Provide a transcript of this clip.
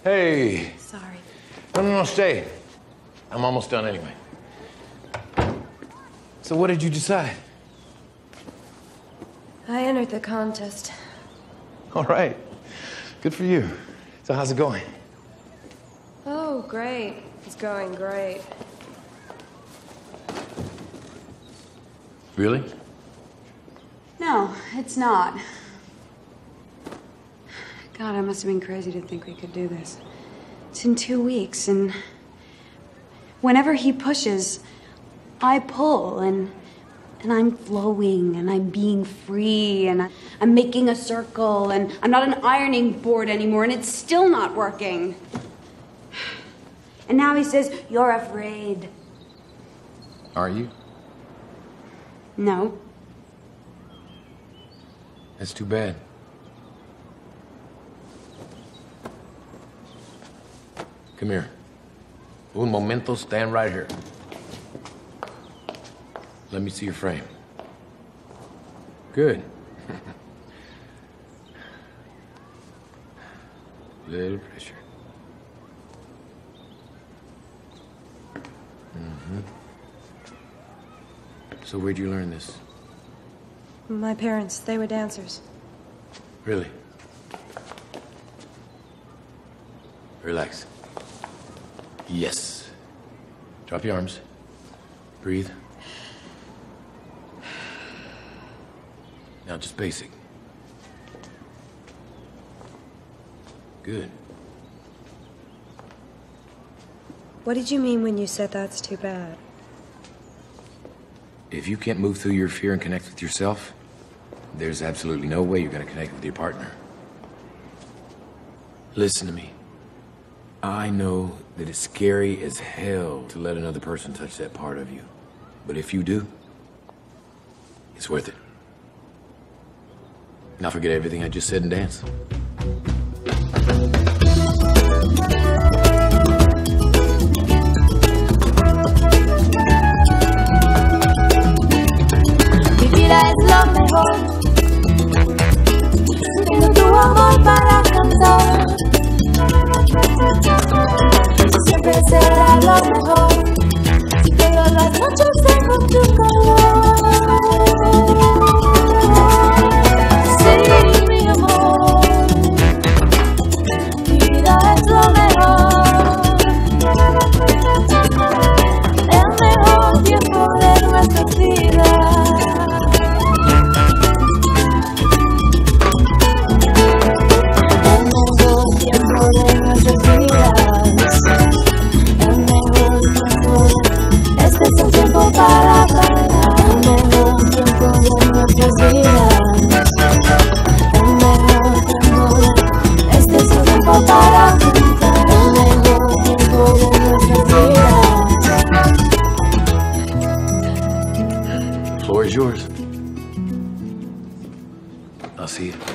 Hey. Sorry. No, stay. I'm almost done anyway. So what did you decide? I entered the contest. All right. Good for you. So how's it going? Oh, great. It's going great. Really? No, it's not. God, I must have been crazy to think we could do this. It's in 2 weeks, and whenever he pushes, I pull, and I'm flowing, and I'm being free, and I'm making a circle, and I'm not an ironing board anymore, and it's still not working. And now he says, "You're afraid." Are you? No. That's too bad. Come here. Un momento, stand right here. Let me see your frame. Good. Little pressure. So where'd you learn this? My parents, they were dancers. Really? Relax. Yes. Drop your arms. Breathe. Now just basic. Good. What did you mean when you said that's too bad? If you can't move through your fear and connect with yourself, there's absolutely no way you're gonna connect with your partner. Listen to me. I know that it's scary as hell to let another person touch that part of you. But if you do, it's worth it. Now forget everything I just said and dance. Mi vida es lo mejor. Tengo tu amor para cantar. Siempre será lo mejor. Si todas las noches tengo tu calor. Sí, mi amor. Mi vida es lo mejor. El mejor tiempo de nuestras vidas. El mejor tiempo de nuestras vidas. El mejor tiempo. Este es el tiempo para bailar. El mejor tiempo de nuestras vidas. El mejor tiempo. Este es el tiempo para cantar. El mejor tiempo de nuestras vidas. The floor is yours. I'll see you.